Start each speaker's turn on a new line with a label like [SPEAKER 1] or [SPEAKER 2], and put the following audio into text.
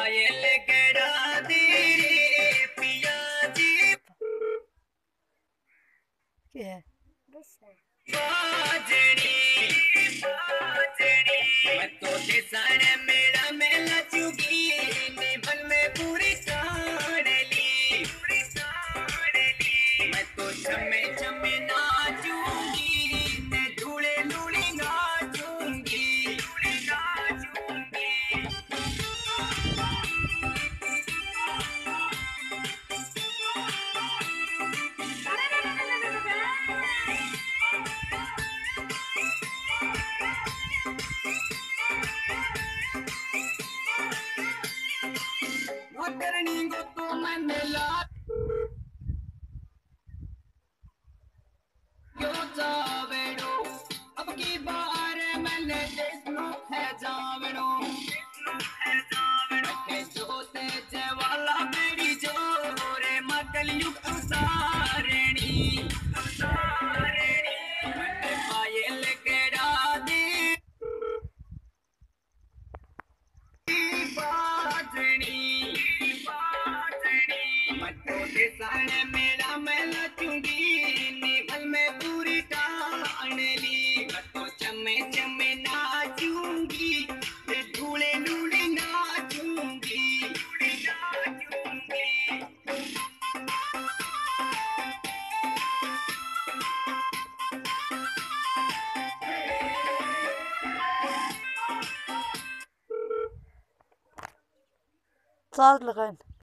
[SPEAKER 1] पायल गड़ा दे रे पिया जी बाजड़ी बाजड़ी मैं तो दिसन मेरा मेला चुगी निभल में पूरी साड़ली मैं तो चमे चमे नाचूंगी ने धूले लूली नाचूंगी मोटरनी को तो मैंने ला क्यों जावेड़ो अब की बार मैंने देखनो है जावेड़ो के जोते जवाला मेरी जोरे मगल युग उतारणी मैंने पायल गड़ा दे बाजनी मटो के साने मेरा मैं नचूंगी निगल में पूरी टाणली मटो चमे चमे नाचूंगी धूले लूले नाचूंगी
[SPEAKER 2] साथ लगाएं